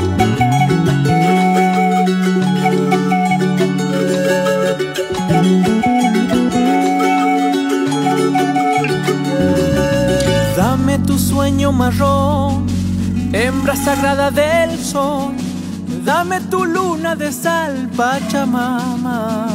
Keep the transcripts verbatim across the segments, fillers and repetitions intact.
Dame tu sueño marrón, hembra sagrada del sol, dame tu luna de sal, Pachamama.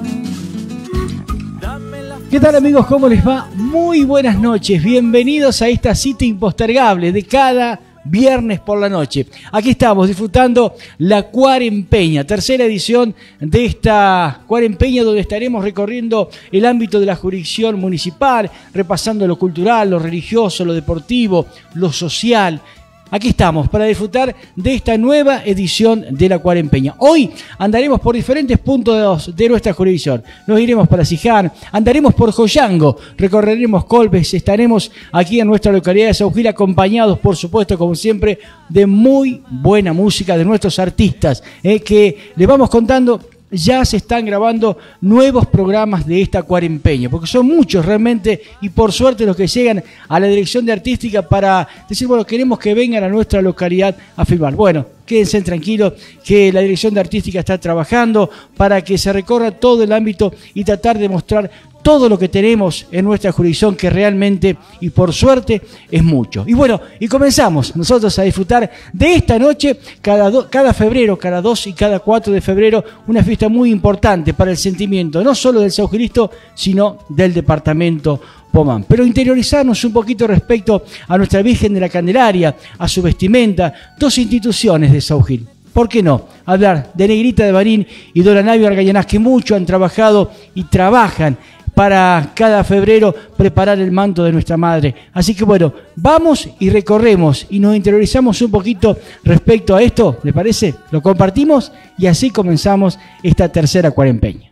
¿Qué tal, amigos? ¿Cómo les va? Muy buenas noches, bienvenidos a esta cita impostergable de cada viernes por la noche. Aquí estamos disfrutando la Cuarempeña, tercera edición de esta Cuarempeña, donde estaremos recorriendo el ámbito de la jurisdicción municipal, repasando lo cultural, lo religioso, lo deportivo, lo social. Aquí estamos para disfrutar de esta nueva edición de la Cuarempeña. Hoy andaremos por diferentes puntos de nuestra jurisdicción. Nos iremos para Siján, andaremos por Joyango, recorreremos Colbes, estaremos aquí en nuestra localidad de Saugil, acompañados, por supuesto, como siempre, de muy buena música de nuestros artistas, eh, que les vamos contando. Ya se están grabando nuevos programas de esta Cuarempeña, porque son muchos realmente, y por suerte los que llegan a la dirección de artística para decir, bueno, queremos que vengan a nuestra localidad a filmar. Bueno, quédense tranquilos que la dirección de artística está trabajando para que se recorra todo el ámbito y tratar de mostrar todo lo que tenemos en nuestra jurisdicción, que realmente, y por suerte, es mucho. Y bueno, y comenzamos nosotros a disfrutar de esta noche, cada, do, cada febrero, cada dos y cada cuatro de febrero, una fiesta muy importante para el sentimiento, no solo del Saugilisto, sino del departamento Pomán. Pero interiorizarnos un poquito respecto a nuestra Virgen de la Candelaria, a su vestimenta, dos instituciones de Saugil. ¿Por qué no? Hablar de Negrita de Barín y Dora Navio Argayanás, que mucho han trabajado y trabajan para cada febrero preparar el manto de nuestra madre. Así que bueno, vamos y recorremos y nos interiorizamos un poquito respecto a esto, ¿le parece? Lo compartimos y así comenzamos esta tercera Cuarempeña.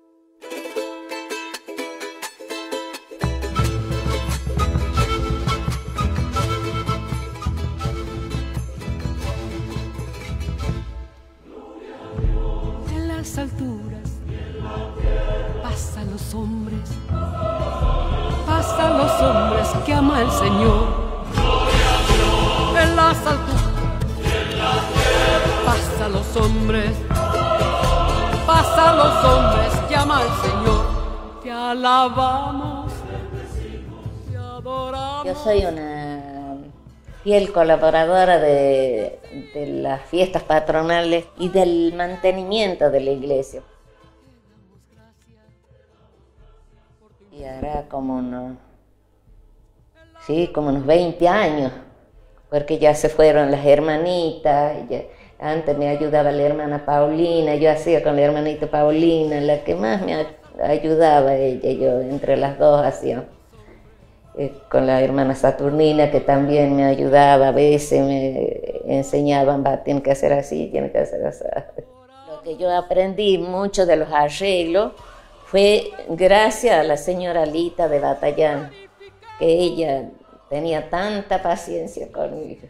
En las alturas pasan los hombres, pasan los hombres que ama el Señor. En las alturas pasan los hombres, pasan los hombres que ama el Señor. Te alabamos, te adoramos. Yo soy una fiel colaboradora de, de las fiestas patronales y del mantenimiento de la iglesia. Y hará como unos, sí, como unos veinte años, porque ya se fueron las hermanitas. Ya, antes me ayudaba la hermana Paulina, yo hacía con la hermanita Paulina, la que más me ayudaba ella, yo entre las dos hacía. Eh, con la hermana Saturnina, que también me ayudaba, a veces me enseñaban, va, tienen que hacer así, tienen que hacer así. Lo que yo aprendí mucho de los arreglos fue gracias a la señora Lita de Batallán, que ella tenía tanta paciencia conmigo.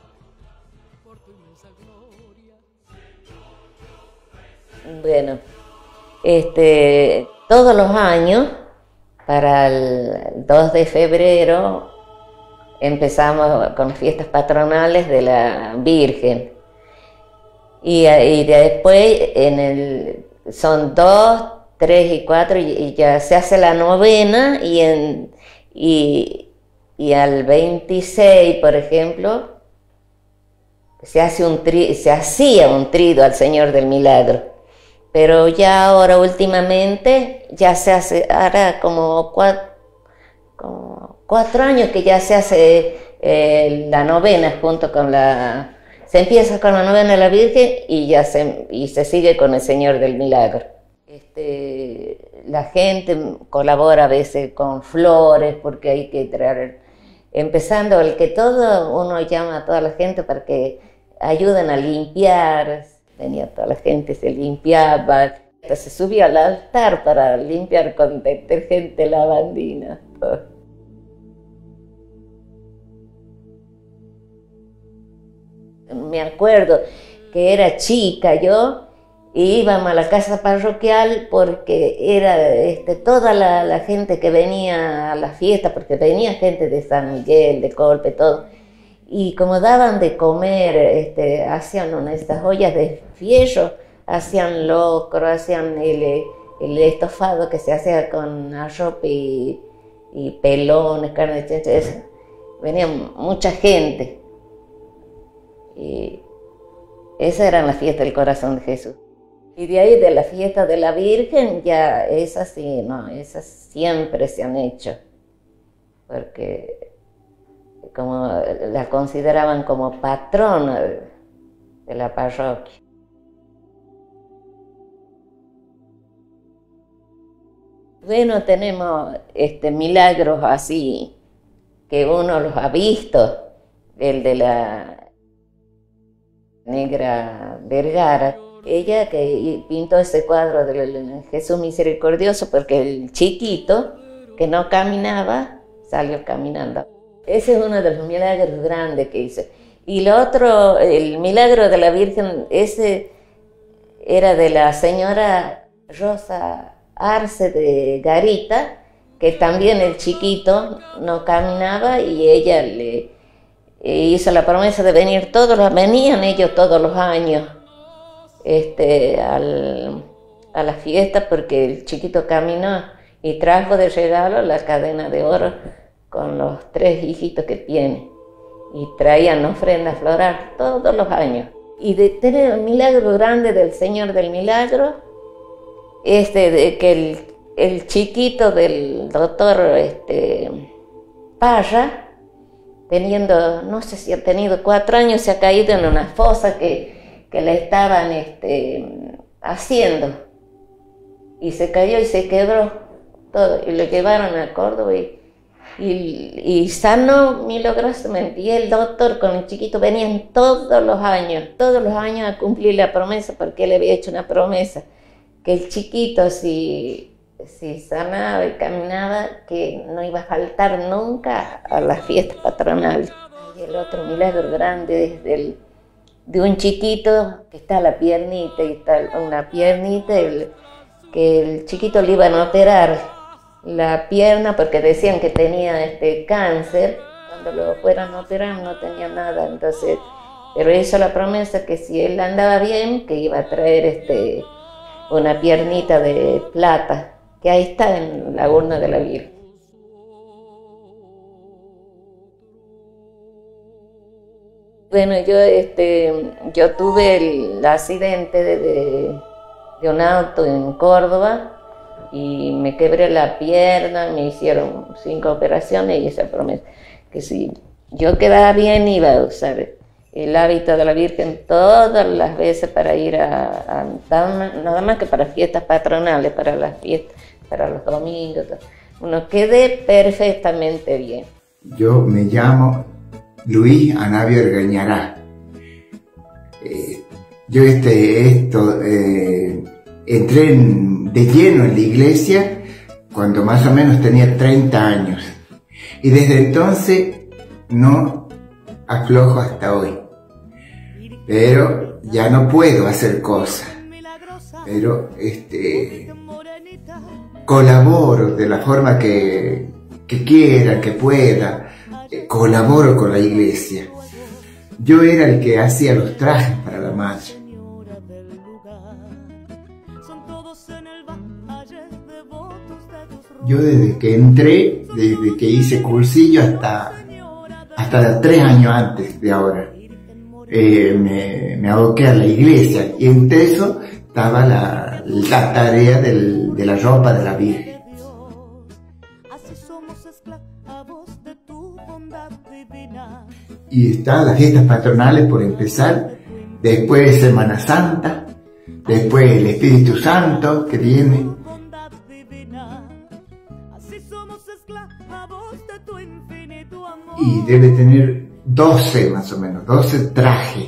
Bueno, este, todos los años, para el dos de febrero, empezamos con fiestas patronales de la Virgen. Y, y después, en el, son dos, tres y cuatro, y, y ya se hace la novena, y, en, y, y al veintiséis, por ejemplo, se, hace un tri, se hacía un trido al Señor del Milagro. Pero ya ahora últimamente ya se hace, ahora como cuatro, como cuatro años que ya se hace eh, la novena junto con la, se empieza con la novena de la Virgen y ya se, y se sigue con el Señor del Milagro. Este, la gente colabora a veces con flores porque hay que traer, empezando el que todo, uno llama a toda la gente para que ayuden a limpiar. Venía toda la gente, se limpiaba, se subía al altar para limpiar con detergente lavandina. Todo. Me acuerdo que era chica yo, y íbamos a la casa parroquial porque era este, toda la, la gente que venía a la fiesta, porque venía gente de San Miguel, de Colpe, todo. Y como daban de comer, este, hacían unas estas ollas de fierro, hacían locro, hacían el, el estofado que se hacía con arroz y, y pelones, carne de chancho. Venía mucha gente. Y esas eran las fiestas del corazón de Jesús. Y de ahí, de la fiesta de la Virgen, ya esas sí, no, esas siempre se han hecho. Porque como la consideraban como patrona de la parroquia. Bueno, tenemos este, milagros así que uno los ha visto, el de la Negra Vergara, ella que pintó ese cuadro del Jesús misericordioso porque el chiquito que no caminaba salió caminando. Ese es uno de los milagros grandes que hizo. Y lo otro, el milagro de la Virgen, ese era de la señora Rosa Arce de Garita, que también el chiquito no caminaba y ella le hizo la promesa de venir todos los, venían ellos todos los años este, al, a la fiesta porque el chiquito caminó y trajo de regalo la cadena de oro con los tres hijitos que tiene, y traían ofrenda floral todos los años. Y de tener el milagro grande del Señor del Milagro, este, de que el, el chiquito del doctor este, Parra, teniendo, no sé si ha tenido cuatro años, se ha caído en una fosa que, que le estaban este, haciendo, y se cayó y se quebró todo, y lo llevaron a Córdoba y Y, y sanó milagrosamente. Y el doctor con el chiquito venían todos los años, todos los años a cumplir la promesa, porque él había hecho una promesa, que el chiquito si, si sanaba y caminaba, que no iba a faltar nunca a las fiestas patronales. Y el otro milagro grande es del, de un chiquito que está la piernita, y está una piernita, el, que el chiquito le iban a operar la pierna porque decían que tenía este cáncer. Cuando lo fueran a operar no tenía nada, entonces, pero hizo la promesa que si él andaba bien, que iba a traer este, una piernita de plata, que ahí está en la urna de la Virgen. Bueno, yo, este, yo tuve el accidente de, de, de un auto en Córdoba, y me quebré la pierna, me hicieron cinco operaciones y esa promesa, que si yo quedaba bien iba a usar el hábito de la Virgen todas las veces para ir a, a nada más que para fiestas patronales, para las fiestas, para los domingos, uno quedé perfectamente bien. Yo me llamo Luis Anabio Ergañará. Eh, yo este, esto, eh, entré en, de lleno en la iglesia cuando más o menos tenía treinta años. Y desde entonces no aflojo hasta hoy. Pero ya no puedo hacer cosas. Pero este, colaboro de la forma que, que quiera, que pueda. Eh, colaboro con la iglesia. Yo era el que hacía los trajes para la madre. Yo desde que entré, desde que hice cursillo hasta, hasta tres años antes de ahora, eh, me, me aboqué a la iglesia, y entre eso estaba la, la tarea del, de la ropa de la Virgen. Y están las fiestas patronales por empezar, después Semana Santa, después el Espíritu Santo que viene. Y debe tener doce más o menos, doce trajes.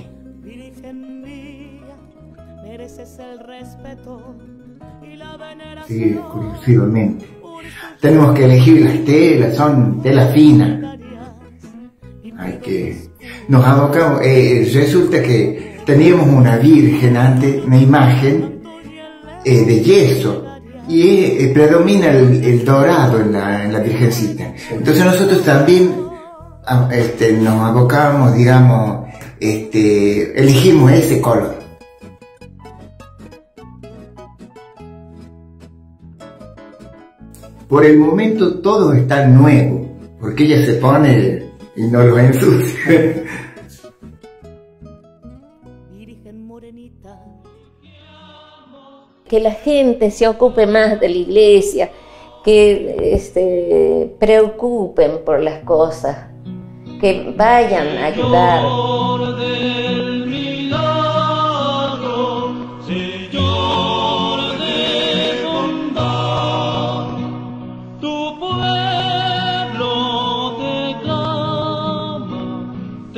Sí, curiosamente. Tenemos que elegir las telas, son telas finas. Hay que... Nos abocamos, eh, resulta que teníamos una virgen antes, una imagen eh, de yeso, y eh, predomina el, el dorado en la, en la virgencita. Entonces nosotros también a- este, nos abocábamos, digamos, este, elegimos ese color. Por el momento todo está nuevo, porque ella se pone y no lo ensucia. Que la gente se ocupe más de la iglesia, que este, preocupen por las cosas, que vayan a ayudar. Señor del milagro, Señor de bondad, tu pueblo te clama,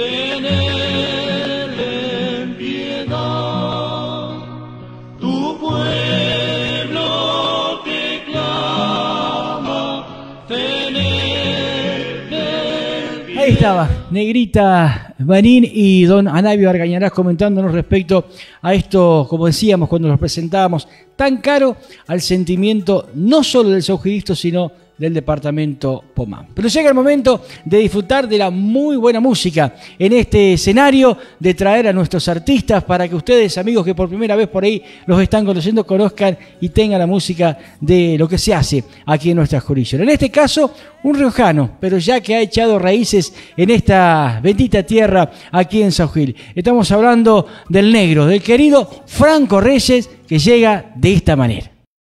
tenele piedad. Tu pueblo te clama, tenele piedad. Ahí estaba, Negrita Banín y don Anabio Argañarás comentándonos respecto a esto, como decíamos cuando los presentábamos, tan caro al sentimiento no solo del saujidismo, sino del departamento Pomán. Pero llega el momento de disfrutar de la muy buena música en este escenario, de traer a nuestros artistas para que ustedes, amigos que por primera vez por ahí los están conociendo, conozcan y tengan la música de lo que se hace aquí en nuestra jurisdicción. En este caso, un riojano, pero ya que ha echado raíces en esta bendita tierra aquí en San Gil. Estamos hablando del negro, del querido Franco Reyes, que llega de esta manera.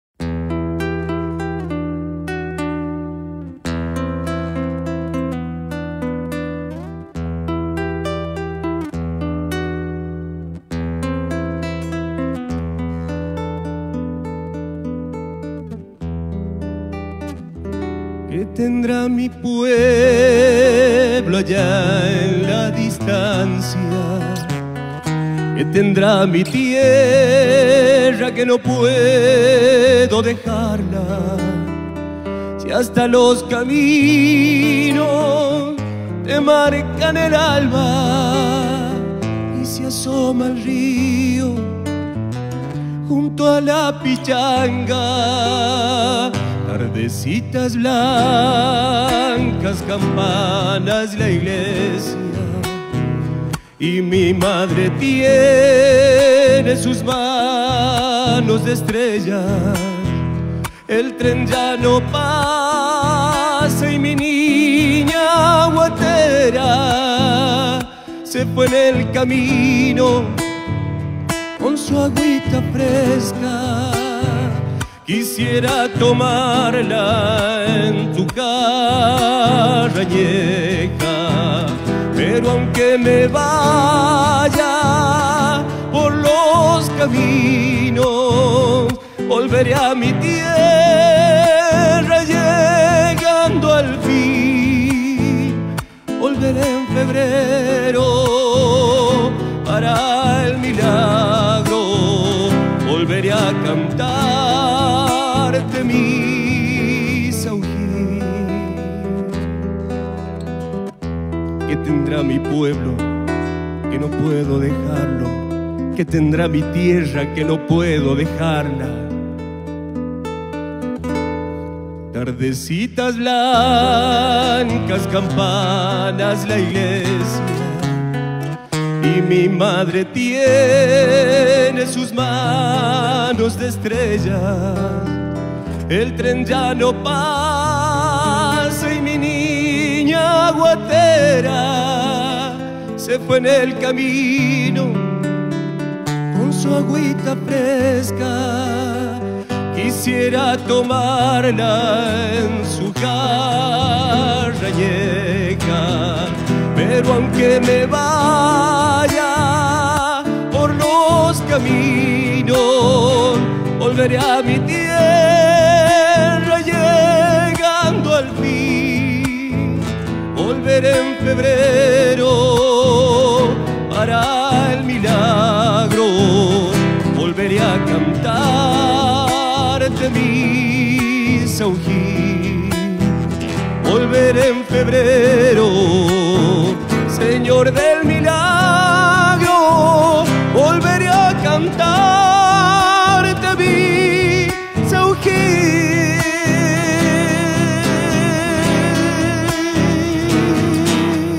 ¿Qué tendrá mi pueblo allá en la distancia? ¿Qué tendrá mi tierra que no puedo dejarla? Si hasta los caminos te marcan el alba y se asoma el río junto a la pichanga. Tardecitas blancas, campanas la iglesia, y mi madre tiene sus manos de estrella. El tren ya no pasa y mi niña guatera se fue en el camino con su agüita fresca. Quisiera tomarla en tu carrañeja, pero aunque me vaya por los caminos, volveré a mi tierra llegando al fin. Volveré en febrero para el milagro, volveré a cantar de mi Saujín. ¿Qué tendrá mi pueblo que no puedo dejarlo? ¿Qué tendrá mi tierra que no puedo dejarla? Tardecitas blancas, campanas la iglesia, y mi madre tiene sus manos de estrellas. El tren ya no pasa y mi niña guatera se fue en el camino con su agüita fresca. Quisiera tomarla en su carrañeja, pero aunque me vaya por los caminos, volveré a mi tierra llegando al fin. Volveré en febrero para el milagro, volveré a cantar de mi Saujín. Volveré en febrero, Señor del milagro, volveré a cantar de mi Saujín.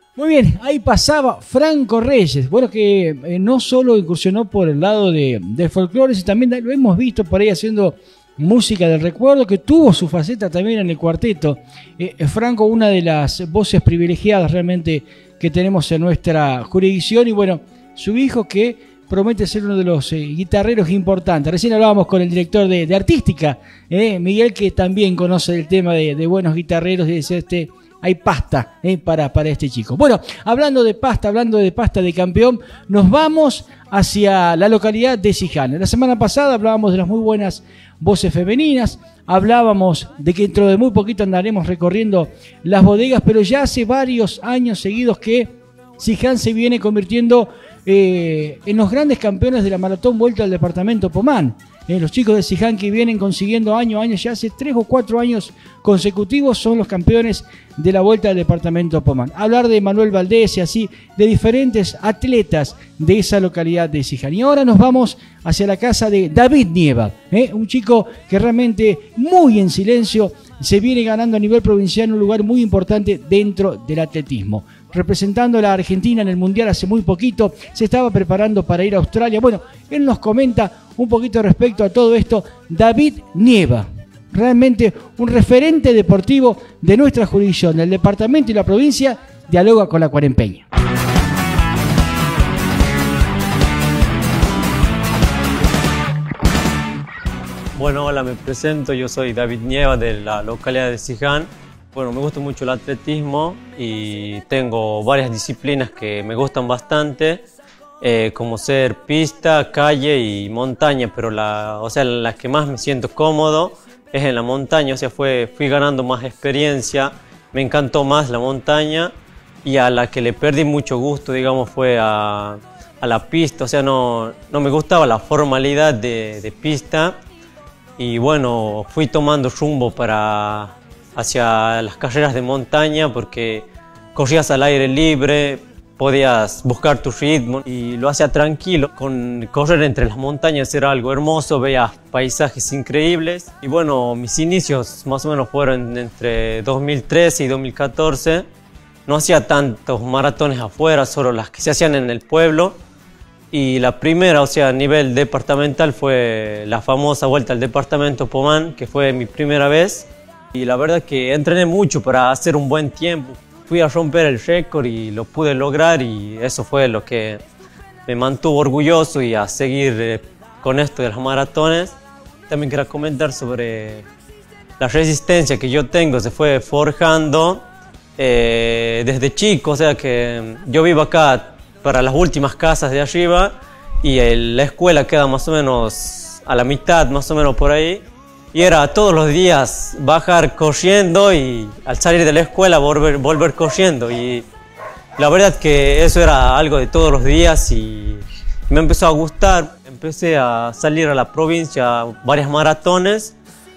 Muy bien, ahí pasaba Franco Reyes, bueno, que eh, no solo incursionó por el lado de, del folclore, sino también lo hemos visto por ahí haciendo música del recuerdo, que tuvo su faceta también en el cuarteto. Eh, Franco, una de las voces privilegiadas realmente que tenemos en nuestra jurisdicción, y bueno, su hijo que promete ser uno de los eh, guitarreros importantes. Recién hablábamos con el director de, de Artística, eh, Miguel, que también conoce el tema de, de buenos guitarreros, y dice este... hay pasta eh, para, para este chico. Bueno, hablando de pasta, hablando de pasta de campeón, nos vamos hacia la localidad de Siján. La semana pasada hablábamos de las muy buenas voces femeninas, hablábamos de que dentro de muy poquito andaremos recorriendo las bodegas, pero ya hace varios años seguidos que Siján se viene convirtiendo eh, en los grandes campeones de la maratón Vuelta al Departamento Pomán. Eh, los chicos de Siján, que vienen consiguiendo año a año, ya hace tres o cuatro años consecutivos, son los campeones de la Vuelta al Departamento Pomán. Hablar de Manuel Valdés y así de diferentes atletas de esa localidad de Siján. Y ahora nos vamos hacia la casa de David Nieva, eh, un chico que realmente muy en silencio se viene ganando a nivel provincial un lugar muy importante dentro del atletismo. Representando a la Argentina en el Mundial hace muy poquito, se estaba preparando para ir a Australia. Bueno, él nos comenta un poquito respecto a todo esto. David Nieva, realmente un referente deportivo de nuestra jurisdicción, del departamento y la provincia, dialoga con la cuarempeña. Bueno, hola, me presento, yo soy David Nieva de la localidad de Siján. Bueno, me gusta mucho el atletismo y tengo varias disciplinas que me gustan bastante, eh, como ser pista, calle y montaña, pero la, o sea, la que más me siento cómodo es en la montaña, o sea, fue, fui ganando más experiencia, me encantó más la montaña, y a la que le perdí mucho gusto, digamos, fue a, a la pista, o sea, no, no me gustaba la formalidad de, de pista, y bueno, fui tomando rumbo para hacia las carreras de montaña porque corrías al aire libre, podías buscar tu ritmo y lo hacía tranquilo. Con correr entre las montañas era algo hermoso, veías paisajes increíbles. Y bueno, mis inicios más o menos fueron entre dos mil trece y dos mil catorce. No hacía tantos maratones afuera, solo las que se hacían en el pueblo. Y la primera, o sea, a nivel departamental, fue la famosa Vuelta al Departamento Pomán, que fue mi primera vez. Y la verdad que entrené mucho para hacer un buen tiempo. Fui a romper el récord y lo pude lograr, y eso fue lo que me mantuvo orgulloso y a seguir eh, con esto de las maratones. También quería comentar sobre la resistencia que yo tengo, se fue forjando eh, desde chico, o sea que yo vivo acá para las últimas casas de arriba y el, la escuela queda más o menos a la mitad, más o menos por ahí. Y era todos los días bajar corriendo y al salir de la escuela volver, volver corriendo. Y la verdad que eso era algo de todos los días y me empezó a gustar. Empecé a salir a la provincia varias maratones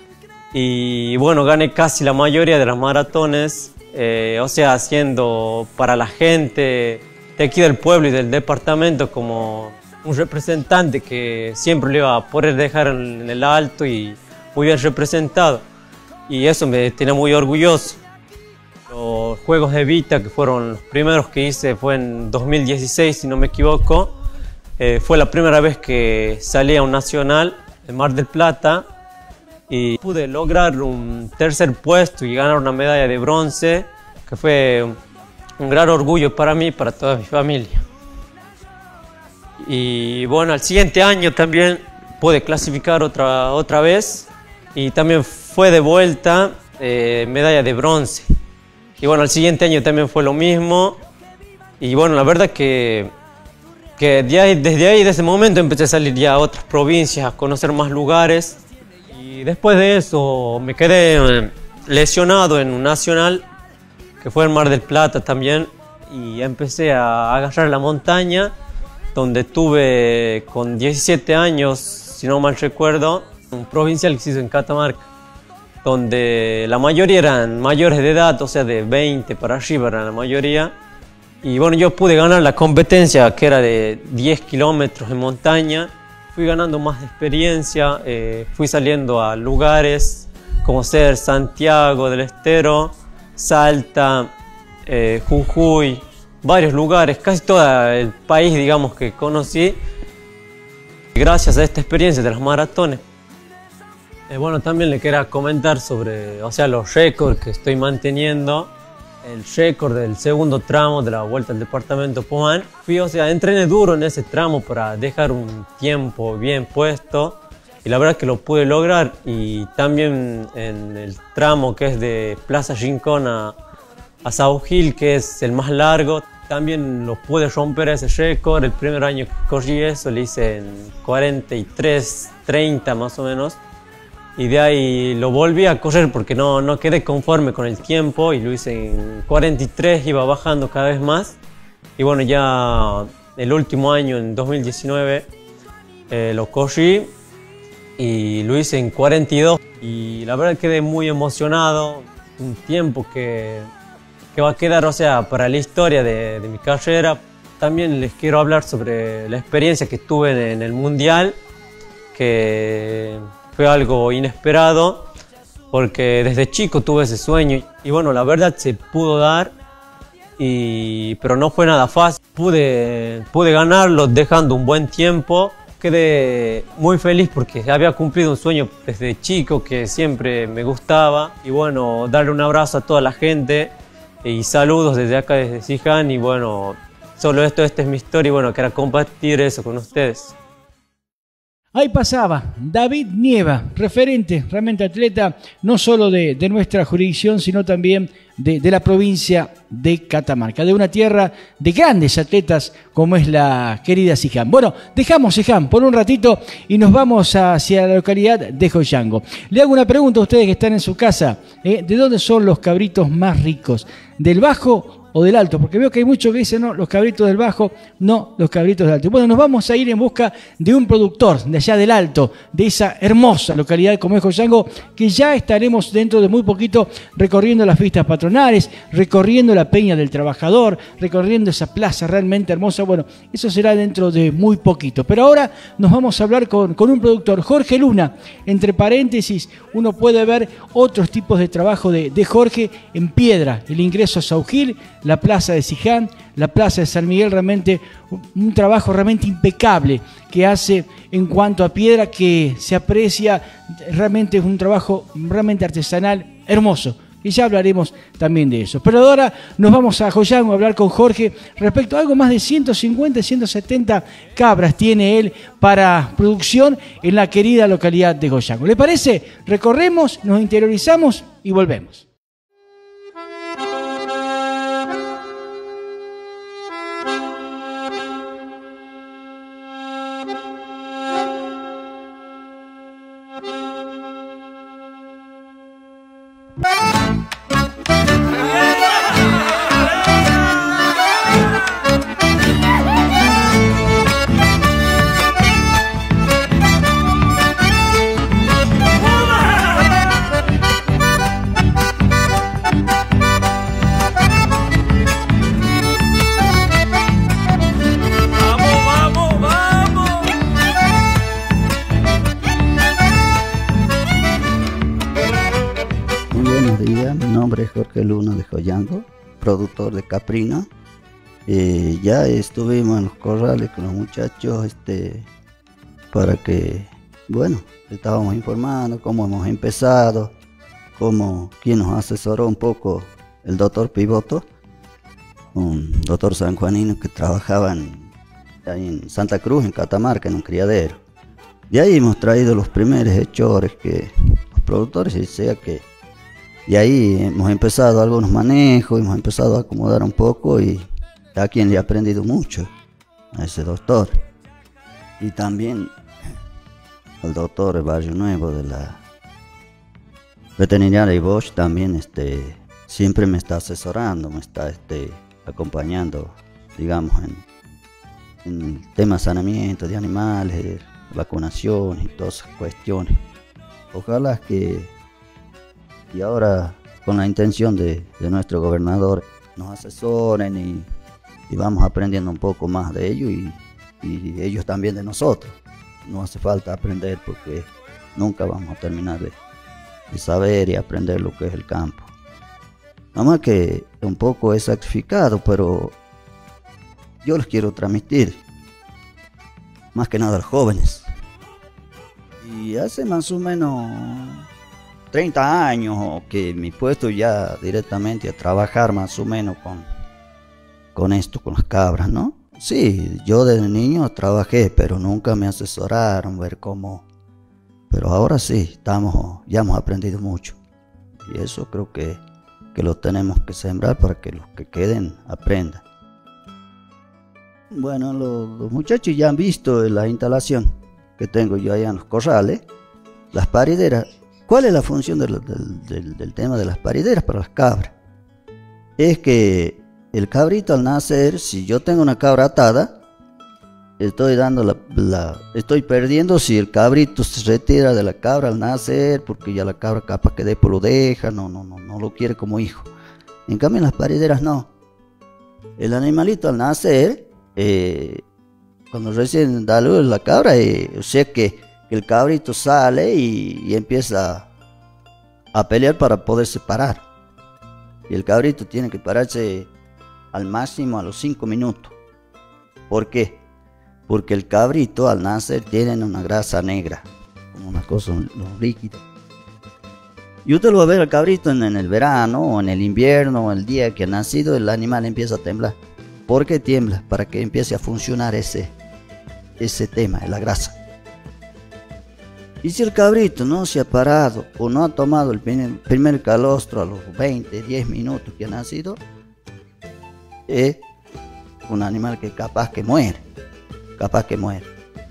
y bueno, gané casi la mayoría de las maratones. Eh, o sea, haciendo para la gente de aquí del pueblo y del departamento como un representante que siempre lo iba a poder dejar en el alto y muy bien representado, y eso me tiene muy orgulloso. Los Juegos de Vita, que fueron los primeros que hice, fue en dos mil dieciséis, si no me equivoco. Eh, fue la primera vez que salí a un nacional en Mar del Plata y pude lograr un tercer puesto y ganar una medalla de bronce, que fue un gran orgullo para mí y para toda mi familia. Y bueno, al siguiente año también pude clasificar otra, otra vez. Y también fue de vuelta eh, medalla de bronce. Y bueno, el siguiente año también fue lo mismo. Y bueno, la verdad que, que de ahí, desde ahí, desde ese momento, empecé a salir ya a otras provincias, a conocer más lugares. Y después de eso me quedé lesionado en un nacional, que fue en Mar del Plata también. Y empecé a agarrar la montaña, donde tuve con diecisiete años, si no mal recuerdo, un provincial que se hizo en Catamarca, donde la mayoría eran mayores de edad, o sea, de veinte para arriba era la mayoría. Y bueno, yo pude ganar la competencia, que era de diez kilómetros de montaña. Fui ganando más experiencia, eh, fui saliendo a lugares como ser Santiago del Estero, Salta, eh, Jujuy, varios lugares, casi todo el país, digamos, que conocí, gracias a esta experiencia de las maratones. Eh, bueno, también le quería comentar sobre, o sea, los récords que estoy manteniendo. El récord del segundo tramo de la Vuelta al Departamento Puan. Fui, o sea, entrené duro en ese tramo para dejar un tiempo bien puesto y la verdad que lo pude lograr. Y también en el tramo que es de Plaza Rincón a, a Sao Gil, que es el más largo, también lo pude romper ese récord. El primer año que corrí eso lo hice en cuarenta y tres treinta más o menos. Y de ahí lo volví a correr porque no, no quedé conforme con el tiempo y lo hice en cuarenta y tres, iba bajando cada vez más. Y bueno, ya el último año, en dos mil diecinueve, eh, lo corrí y lo hice en cuarenta y dos. Y la verdad quedé muy emocionado, un tiempo que, que va a quedar, o sea, para la historia de, de mi carrera. También les quiero hablar sobre la experiencia que tuve en, en el Mundial, que fue algo inesperado porque desde chico tuve ese sueño y bueno, la verdad se pudo dar, y, pero no fue nada fácil. Pude, pude ganarlo dejando un buen tiempo. Quedé muy feliz porque había cumplido un sueño desde chico que siempre me gustaba. Y bueno, darle un abrazo a toda la gente y saludos desde acá, desde Siján. Y bueno, solo esto, esta es mi historia y bueno, quería compartir eso con ustedes. Ahí pasaba David Nieva, referente, realmente atleta, no solo de, de nuestra jurisdicción, sino también de, de la provincia de Catamarca, de una tierra de grandes atletas como es la querida Siján. Bueno, dejamos Siján por un ratito y nos vamos hacia la localidad de Joyango. Le hago una pregunta a ustedes que están en su casa, ¿eh? ¿De dónde son los cabritos más ricos? ¿Del Bajo o del Alto? Porque veo que hay muchos que dicen, no, los cabritos del Bajo, no, los cabritos del Alto. Bueno, nos vamos a ir en busca de un productor de allá del Alto, de esa hermosa localidad como es Joyango, que ya estaremos dentro de muy poquito recorriendo las fiestas patronales, recorriendo la Peña del Trabajador, recorriendo esa plaza realmente hermosa. Bueno, eso será dentro de muy poquito. Pero ahora nos vamos a hablar con, con un productor, Jorge Luna. Entre paréntesis, uno puede ver otros tipos de trabajo de, de Jorge en piedra, el ingreso a Sao Gil, la plaza de Siján, la plaza de San Miguel, realmente un, un trabajo realmente impecable que hace en cuanto a piedra, que se aprecia, realmente es un trabajo realmente artesanal hermoso. Y ya hablaremos también de eso. Pero ahora nos vamos a Joyango a hablar con Jorge respecto a algo más de ciento cincuenta, ciento setenta cabras tiene él para producción en la querida localidad de Joyango. ¿Le parece? Recorremos, nos interiorizamos y volvemos. Jorge Luna de Joyango, productor de caprino. Eh, ya estuvimos en los corrales con los muchachos este, para que, bueno, estábamos informando cómo hemos empezado, cómo, quién nos asesoró un poco, el doctor Pivoto, un doctor sanjuanino que trabajaba en, ahí en Santa Cruz, en Catamarca, en un criadero. De ahí hemos traído los primeros hechores, que los productores, y sea que y ahí hemos empezado algunos manejos, hemos empezado a acomodar un poco y a quien le he aprendido mucho, a ese doctor. Y también al doctor Barrio Nuevo de la veterinaria Bosch también este, siempre me está asesorando, me está este, acompañando, digamos, en, en el tema de saneamiento de animales, vacunación y todas esas cuestiones. Ojalá que y ahora con la intención de, de nuestro gobernador nos asesoren y, y vamos aprendiendo un poco más de ellos y, y ellos también de nosotros. No hace falta aprender porque nunca vamos a terminar de, de saber y aprender lo que es el campo. Nada más que un poco es sacrificado, pero yo les quiero transmitir, más que nada a los jóvenes. Y hace más o menos treinta años que me he puesto ya directamente a trabajar más o menos con, con esto, con las cabras, ¿no? Sí, yo desde niño trabajé, pero nunca me asesoraron ver cómo. Pero ahora sí, estamos, ya hemos aprendido mucho. Y eso creo que, que lo tenemos que sembrar para que los que queden aprendan. Bueno, los, los muchachos ya han visto la instalación que tengo yo allá en los corrales, las parideras. ¿Cuál es la función del, del, del, del tema de las parideras para las cabras? Es que el cabrito al nacer, si yo tengo una cabra atada, estoy dando la, la, estoy perdiendo si el cabrito se retira de la cabra al nacer, porque ya la cabra capaz que después lo deja, no, no, no, no lo quiere como hijo. En cambio en las parideras no. El animalito al nacer, eh, cuando recién da luz la cabra, eh, o sea que, que el cabrito sale y, y empieza a pelear para poder separar. Y el cabrito tiene que pararse al máximo a los cinco minutos. ¿Por qué? Porque el cabrito al nacer tiene una grasa negra, como una cosa líquida. Y usted lo va a ver al cabrito en, en el verano, o en el invierno, o el día que ha nacido, el animal empieza a temblar. ¿Por qué tiembla? Para que empiece a funcionar ese, ese tema, la grasa. Y si el cabrito no se ha parado o no ha tomado el primer, primer calostro a los veinte, diez minutos que ha nacido, es un animal que capaz que muere, capaz que muere,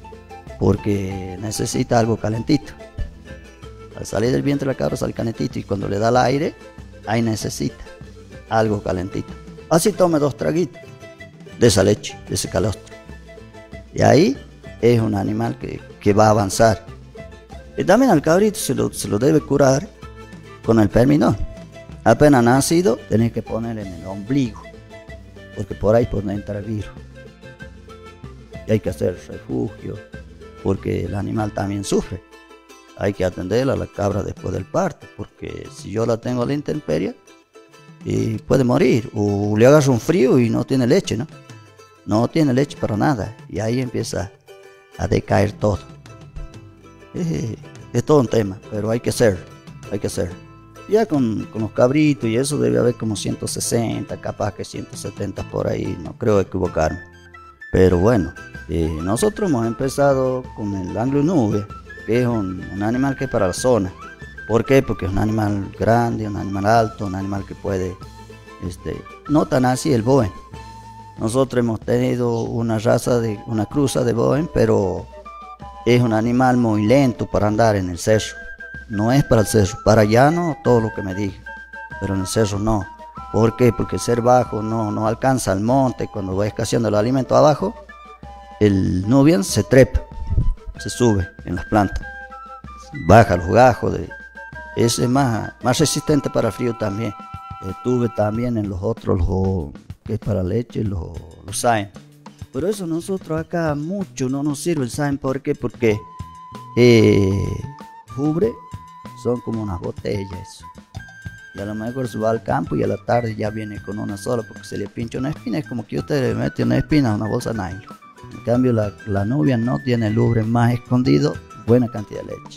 porque necesita algo calentito. Al salir del vientre de la cabra sale calentito y cuando le da el aire, ahí necesita algo calentito. Así tome dos traguitos de esa leche, de ese calostro. Y ahí es un animal que, que va a avanzar. Y también al cabrito se lo, se lo debe curar con el perminón. Apenas nacido, tenés que poner en el ombligo, porque por ahí puede entrar virus. Y hay que hacer refugio, porque el animal también sufre. Hay que atenderla a la cabra después del parto, porque si yo la tengo a la intemperie, y puede morir, o le agarra un frío y no tiene leche, ¿no? No tiene leche para nada, y ahí empieza a decaer todo. Es, es todo un tema, pero hay que hacer, hay que hacer. Ya con, con los cabritos y eso debe haber como ciento sesenta, capaz que ciento setenta por ahí, no creo equivocarme. Pero bueno, eh, nosotros hemos empezado con el Anglo Nube, que es un, un animal que es para la zona. ¿Por qué? Porque es un animal grande, un animal alto, un animal que puede, este, no tan así el Boen. Nosotros hemos tenido una raza de, una cruza de Boen, pero es un animal muy lento para andar en el cerro. No es para el cerro, para llano todo lo que me dije, pero en el cerro no. ¿Por qué? Porque el ser bajo no, no alcanza al monte. Cuando va escaseando el alimento abajo, el Nubian se trepa, se sube en las plantas, baja los gajos, de, es más, más resistente para el frío también. Estuve también en los otros, los, que es para leche, los, los Sain. Pero eso nosotros acá mucho no nos sirve el Sain. ¿Por qué? Porque eh, cubre, son como unas botellas. Y a lo mejor se va al campo y a la tarde ya viene con una sola porque se le pincha una espina. Es como que usted le mete una espina a una bolsa de nylon. En cambio la, la Nubia no tiene el lubre más escondido, buena cantidad de leche.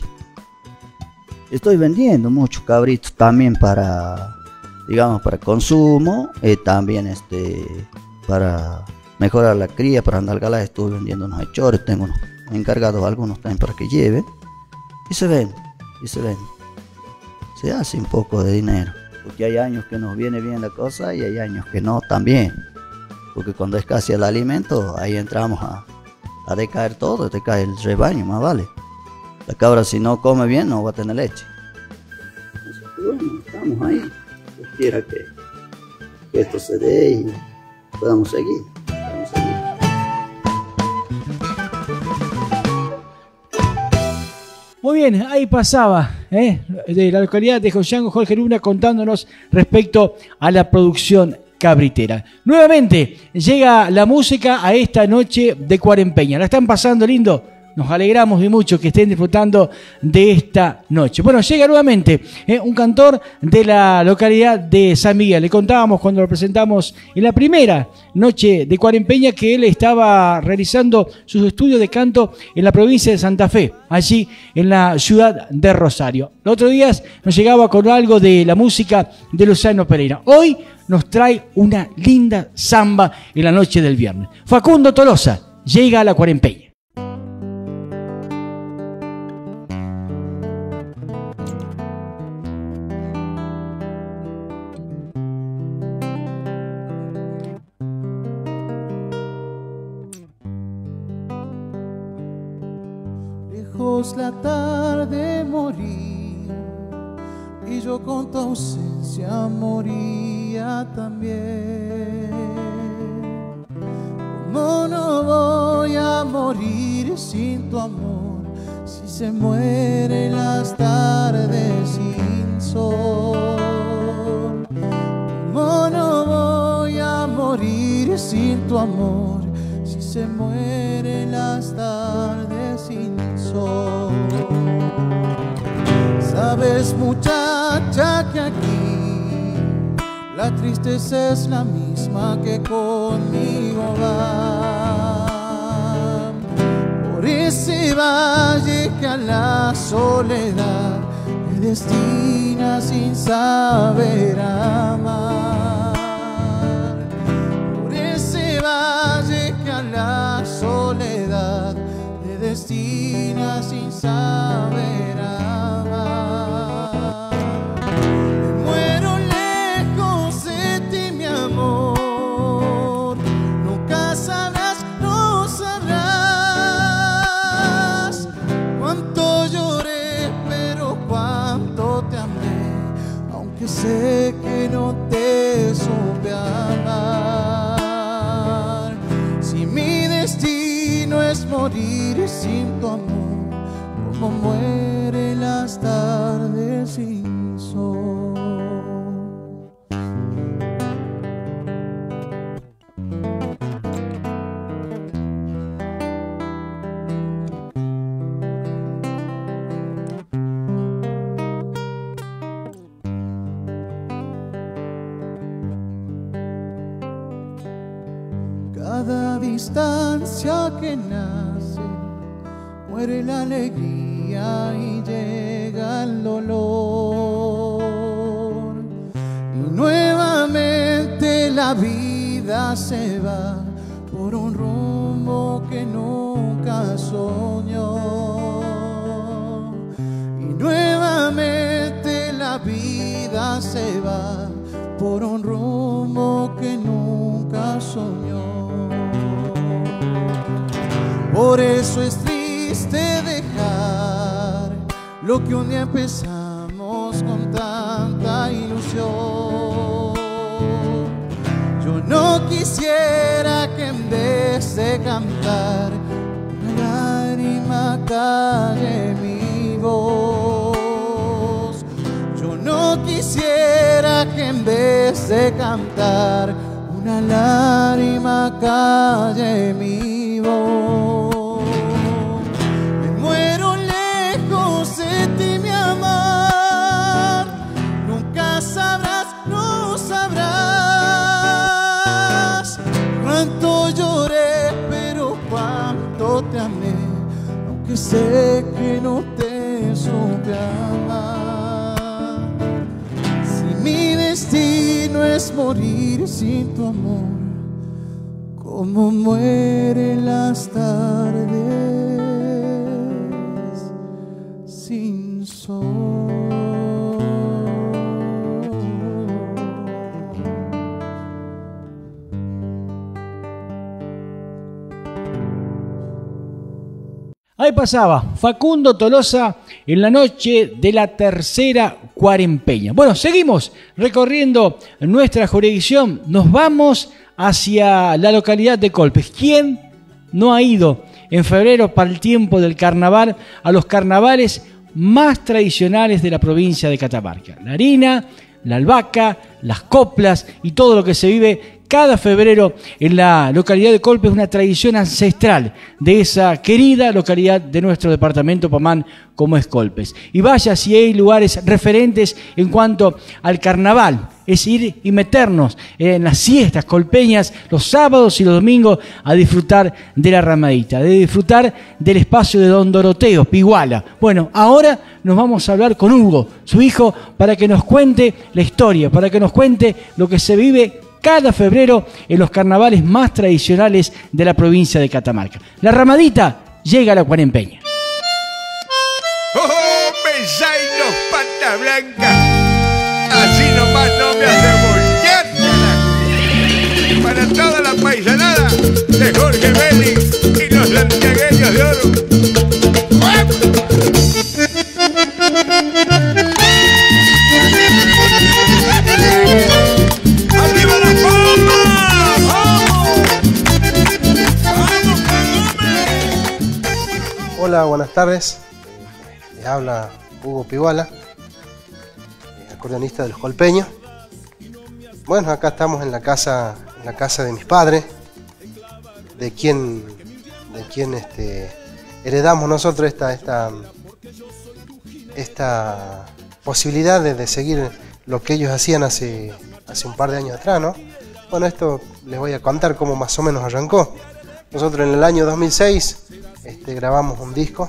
Estoy vendiendo muchos cabritos también para, digamos, para consumo, eh, también este, para mejorar la cría, para andalgalas. Estoy vendiendo unos hechores, tengo unos encargados algunos también para que lleven. Y se vende, y se vende. Se hace un poco de dinero, porque hay años que nos viene bien la cosa y hay años que no también. Porque cuando escasea el alimento, ahí entramos a, a decaer todo, decae el rebaño, más vale. La cabra si no come bien no va a tener leche. Entonces, bueno, estamos ahí. Dios quiera que, que esto se dé y podamos seguir. Podamos seguir. Muy bien, ahí pasaba, ¿eh? de la localidad de Joyango, Jorge Luna, contándonos respecto a la producción cabritera. Nuevamente llega la música a esta noche de Cuarempeña. ¿La están pasando lindo? nos alegramos de mucho que estén disfrutando de esta noche. Bueno, llega nuevamente eh, un cantor de la localidad de San Miguel. Le contábamos cuando lo presentamos en la primera noche de Cuarempeña que él estaba realizando sus estudios de canto en la provincia de Santa Fe, allí en la ciudad de Rosario. Los otros días nos llegaba con algo de la música de Luciano Pereira. Hoy nos trae una linda samba en la noche del viernes. Facundo Tolosa llega a la Cuarempeña. Lejos la tarde morí y yo con tu ausencia moría también. ¿Cómo no voy a morir sin tu amor si se mueren las tardes sin sol? ¿Cómo no voy a morir sin tu amor si se mueren las tardes sin sol? Sabes, muchacha, que aquí la tristeza es la misma que conmigo va. Por ese valle que a la soledad me destina sin saber amar. Por ese valle que a la soledad me destina sin saber amar. Sé que no te supe amar. Si mi destino es morir sin tu amor, como mueren las tardes sin sol. Cada distancia que nace, muere la alegría y llega el dolor. Y nuevamente la vida se va por un rumbo que nunca soñó. Y nuevamente la vida se va por un rumbo que nunca soñó. Por eso es triste dejar lo que un día empezamos con tanta ilusión. Yo no quisiera que en vez de cantar una lágrima calle mi voz. Yo no quisiera que en vez de cantar una lágrima calle mi voz. Sé que no te supe amar. Si mi destino es morir sin tu amor, como mueren las tardes sin sol. Ahí pasaba Facundo Tolosa en la noche de la tercera Cuarempeña. Bueno, seguimos recorriendo nuestra jurisdicción. Nos vamos hacia la localidad de Colpes. ¿Quién no ha ido en febrero para el tiempo del carnaval a los carnavales más tradicionales de la provincia de Catamarca? La harina, la albahaca, las coplas y todo lo que se vive cada febrero en la localidad de Colpes, una tradición ancestral de esa querida localidad de nuestro departamento Pamán como es Colpes. Y vaya si hay lugares referentes en cuanto al carnaval, es ir y meternos en las siestas colpeñas los sábados y los domingos a disfrutar de la ramadita, de disfrutar del espacio de Don Doroteo, Piguala. Bueno, ahora nos vamos a hablar con Hugo, su hijo, para que nos cuente la historia, para que nos cuente lo que se vive cada febrero en los carnavales más tradicionales de la provincia de Catamarca. La ramadita llega a la Cuarempeña. ¡Oh, pensainos, pata blanca! Así nomás no me hace bollar, carajo. Para toda la paisanada de Jorge Vélez y los santiagueños de oro. ¡Arriba la palma! ¡Vamos! ¡Vamos, Cagome! Hola, buenas tardes. Les habla Hugo Piguala, acordeonista de los Colpeños. Bueno, acá estamos en la casa, en la casa de mis padres, de quien, de quien este, heredamos nosotros esta, esta, esta posibilidad de, de seguir lo que ellos hacían hace, hace un par de años atrás, ¿no? Bueno, esto les voy a contar cómo más o menos arrancó. Nosotros en el año dos mil seis este, grabamos un disco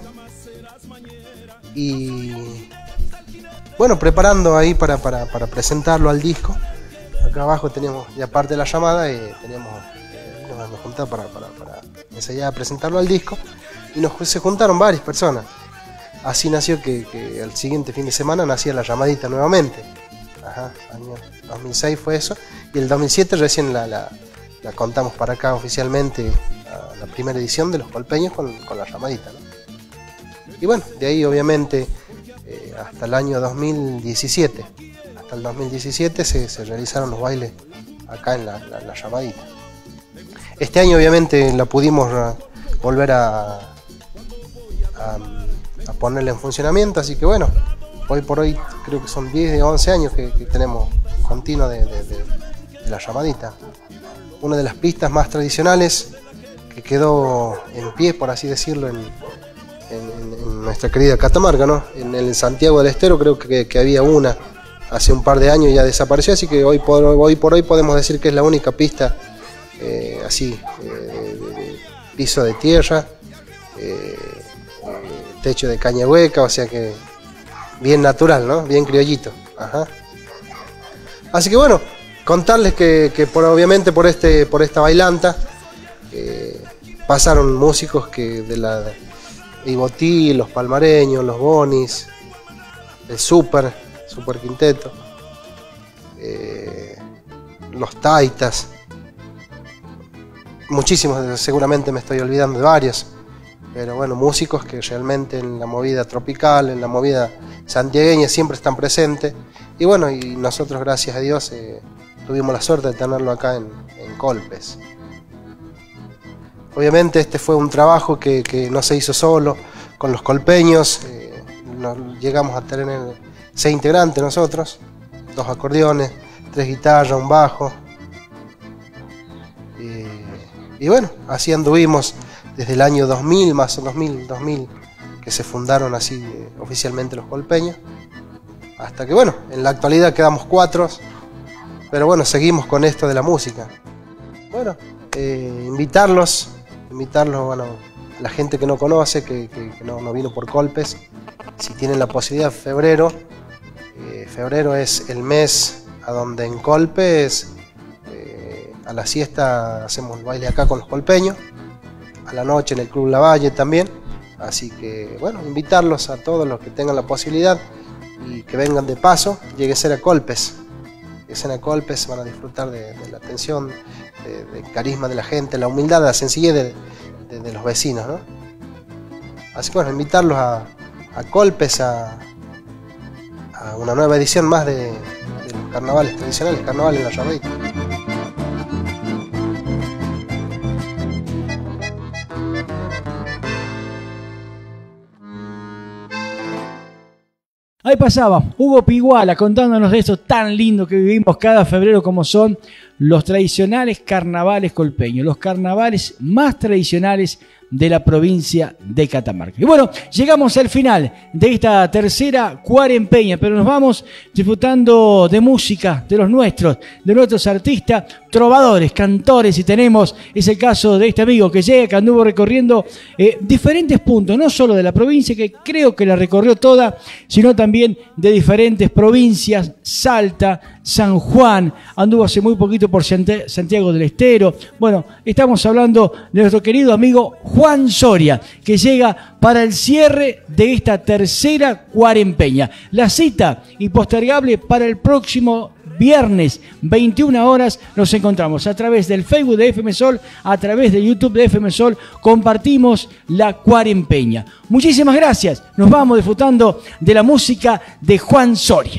y bueno, preparando ahí para, para, para presentarlo al disco. Acá abajo teníamos ya parte de la llamada y teníamos, eh, nos hemos juntado para, para, para ensayar a presentarlo al disco y nos, se juntaron varias personas. Así nació que, que el siguiente fin de semana nacía la llamadita nuevamente. Ajá, año dos mil seis fue eso y el dos mil siete recién la, la, la contamos para acá oficialmente, la, la primera edición de los Colpeños con, con la llamadita, ¿no? Y bueno, de ahí obviamente eh, hasta el año dos mil diecisiete, hasta el dos mil diecisiete se, se realizaron los bailes acá en la, la, la llamadita. Este año obviamente la pudimos uh, volver a, a, a ponerla en funcionamiento, así que bueno, hoy por hoy creo que son diez, once años que, que tenemos continuo de, de, de, de la llamadita. Una de las pistas más tradicionales que quedó en pie, por así decirlo, en, en, en nuestra querida Catamarca, ¿no? En el Santiago del Estero creo que, que había una hace un par de años, ya desapareció, así que hoy por hoy, por hoy podemos decir que es la única pista eh, así, eh, de, de piso de tierra, eh, techo de caña hueca, o sea que bien natural, ¿no? Bien criollito. Ajá. Así que bueno, contarles que, que por, obviamente por, este, por esta bailanta eh, pasaron músicos que de la Ibotí, los Palmareños, los Bonis, el Super, Super Quinteto, eh, los Taitas, muchísimos, seguramente me estoy olvidando de varios, pero bueno, músicos que realmente en la movida tropical, en la movida santiagueña siempre están presentes, y bueno, y nosotros gracias a Dios eh, tuvimos la suerte de tenerlo acá en, en Colpes. Obviamente este fue un trabajo que, que no se hizo solo, con los colpeños, eh, nos llegamos a tener seis integrantes nosotros, dos acordeones, tres guitarras, un bajo, y, y bueno, así anduvimos desde el año dos mil, más o dos mil, dos mil, que se fundaron así eh, oficialmente los Colpeños, hasta que bueno, en la actualidad quedamos cuatro, pero bueno, seguimos con esto de la música. Bueno, eh, invitarlos, invitarlos, bueno, la gente que no conoce, que, que, que no, no vino por Colpes, si tienen la posibilidad, febrero, eh, febrero es el mes a donde en Colpes, eh, a la siesta hacemos el baile acá con los colpeños, a la noche en el Club Lavalle también, así que bueno, invitarlos a todos los que tengan la posibilidad y que vengan de paso, lleguen a Colpes, lleguen a Colpes, van a disfrutar de, de la atención, de, del carisma de la gente, la humildad, la sencillez de, de, de los vecinos, ¿no? Así que bueno, invitarlos a, a Colpes, a, a una nueva edición más de, de los carnavales tradicionales, carnaval en la llamadita. Ahí pasaba Hugo Piguala contándonos de esto tan lindo que vivimos cada febrero, como son los tradicionales carnavales colpeños, los carnavales más tradicionales de la provincia de Catamarca. Y bueno, llegamos al final de esta tercera cuarempeña, pero nos vamos disfrutando de música, de los nuestros, de nuestros artistas, trovadores, cantores, y tenemos, es el caso de este amigo que llega, que anduvo recorriendo eh, diferentes puntos, no solo de la provincia, que creo que la recorrió toda, sino también de diferentes provincias, Salta, San Juan, anduvo hace muy poquito por Santiago del Estero. Bueno, estamos hablando de nuestro querido amigo Juan Soria, que llega para el cierre de esta tercera cuarempeña. La cita impostergable para el próximo viernes, veintiuna horas, nos encontramos a través del Facebook de F M Sol, a través de YouTube de F M Sol, compartimos la cuarempeña. Muchísimas gracias, nos vamos disfrutando de la música de Juan Soria.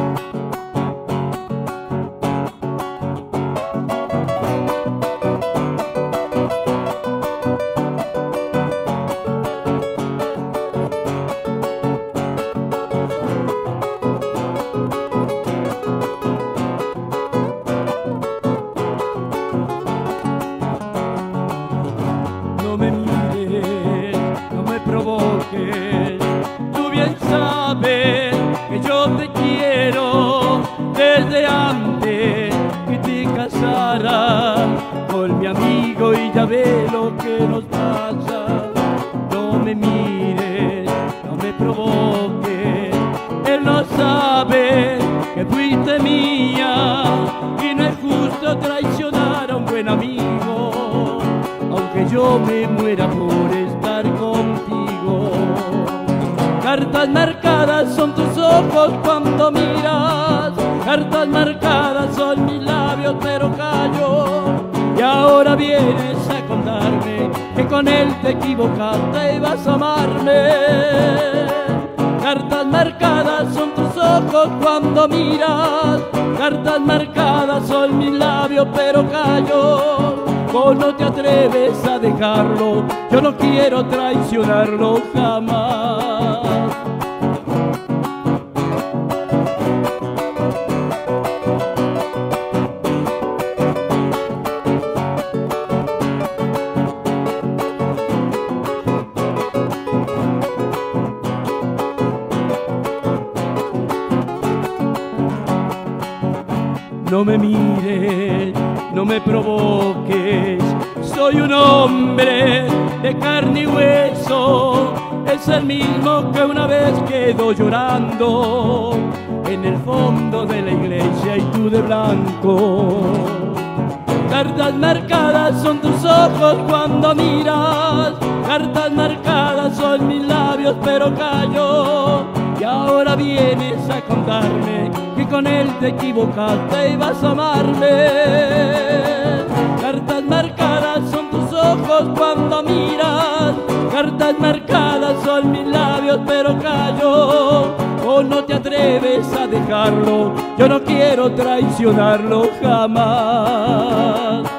Me muera por estar contigo. Cartas marcadas son tus ojos cuando miras, cartas marcadas son mis labios pero callo. Y ahora vienes a contarme que con él te equivocaste y vas a amarme. Cartas marcadas son tus ojos cuando miras, cartas marcadas son mis labios pero callo. Vos no te atreves a dejarlo, yo no quiero traicionarlo jamás. No me mires, no me provoques, soy un hombre de carne y hueso, es el mismo que una vez quedó llorando en el fondo de la iglesia y tú de blanco. Cartas marcadas son tus ojos cuando miras, cartas marcadas son mis labios pero callo. Y ahora vienes a contarme que con él te equivocaste y vas a amarme. Cartas marcadas son tus ojos cuando miras, cartas marcadas son mis labios pero callo. O no te atreves a dejarlo, yo no quiero traicionarlo jamás.